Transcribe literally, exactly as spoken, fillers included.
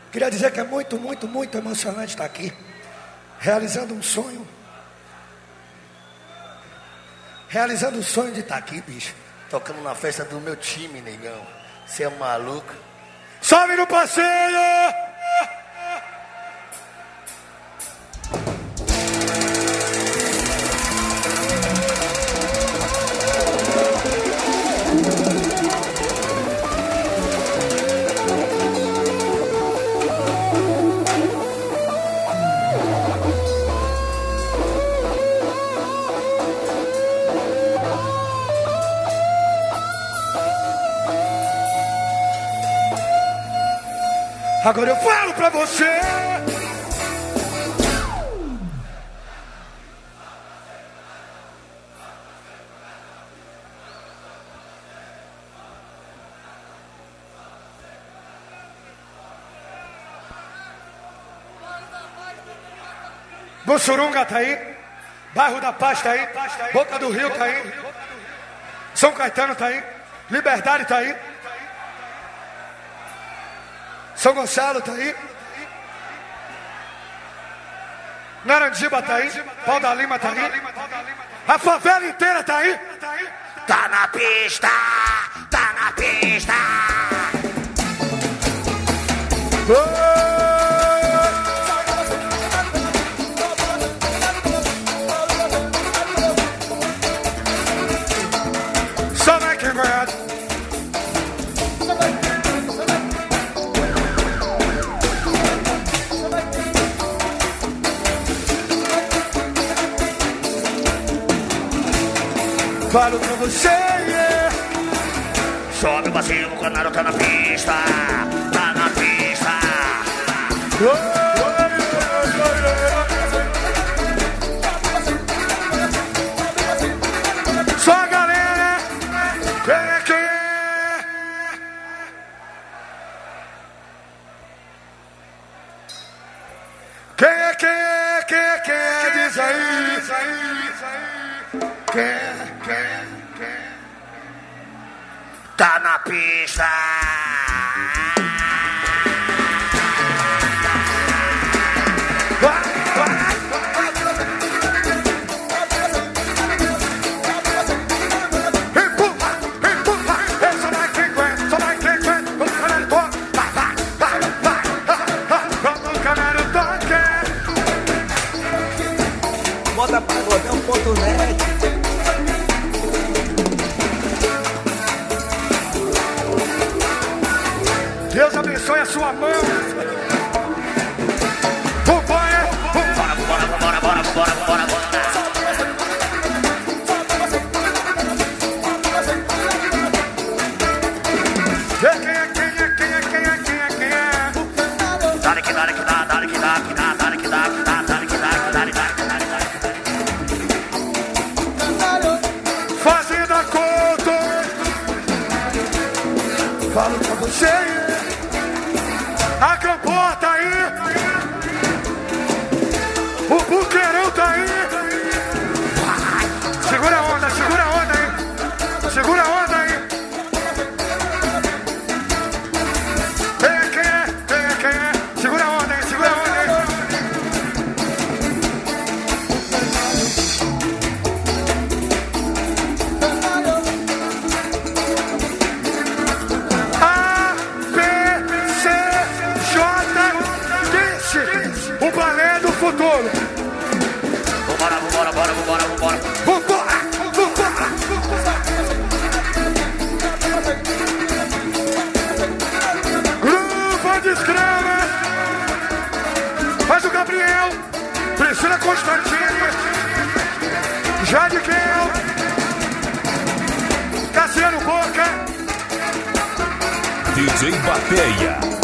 Queria dizer que é muito, muito, muito emocionante estar aqui, realizando um sonho. Realizando o sonho de estar aqui, bicho. Tocando na festa do meu time, negão. Você é maluco? Sobe no passeio! Agora eu falo pra você. Bussurunga tá aí, Bairro da Paz tá aí, Boca do Rio tá aí, São Caetano tá aí, Liberdade tá aí, São Gonçalo tá aí, Narandiba tá aí, Pau da Lima tá aí, a favela inteira tá aí. Tá na pista, tá na pista. Oh! Só vai quem goiado. Falo pra você, yeah. Sobe o passeio, o canal tá na pista. Tá na pista. Oh, oh, oh, oh, oh. Só a galera. Quem é, quem é? Quem é, quem é, quem é, quem é? Diz aí, diz aí, diz aí. Quem é, quem é, quem é? Tá na pista. Vai, vai. Empurra, empurra. Essa vai quem aguenta, só vai quem aguenta. O canal toca, vai, vai, vai, vai. O canal toca. Bota pagodão ponto net. Deus abençoe a sua mão. Vambora, vambora, vambora, vambora, vambora, vambora, vambora, vambora. Quem é, quem é, quem é, quem é, quem é, quem é? Dale que dale que dá, dale que dá, que dá, dale que dá, que dá, dale que dá, que dale, dale, dale, dale. Fazenda Couto. Falo pra você. A Campoa tá aí, o Buqueirão tá aí. Segura a onda, segura a onda aí, segura a onda aí. Quem é, quem é, quem é, quem é? Segura a onda aí, segura a onda aí. O balé do futuro. Vambora, vambora, vambora, vambora, vambora. Vambora, vambora. Grupo de escrava. Faz o Gabriel. Priscila Constantini. Jade Kel. Cassiano Boca. D J Bateia.